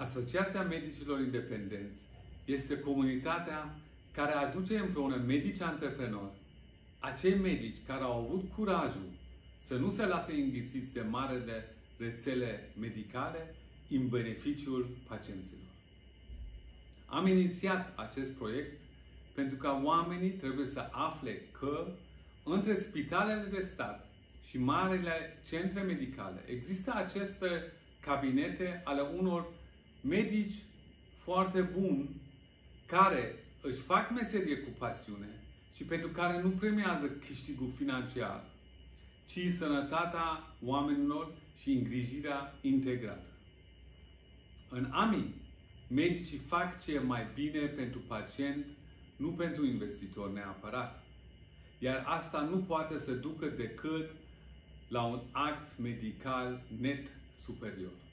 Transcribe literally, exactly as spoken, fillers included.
Asociația Medicilor Independenți este comunitatea care aduce împreună medici antreprenori, acei medici care au avut curajul să nu se lase înghițiți de marele rețele medicale în beneficiul pacienților. Am inițiat acest proiect pentru că oamenii trebuie să afle că între spitalele de stat și marile centre medicale există aceste cabinete ale unor medici foarte buni care își fac meserie cu pasiune și pentru care nu premiază câștigul financiar, ci sănătatea oamenilor și îngrijirea integrată. În A M I, medicii fac ce e mai bine pentru pacient, nu pentru investitor neapărat. Iar asta nu poate să ducă decât la un act medical net superior.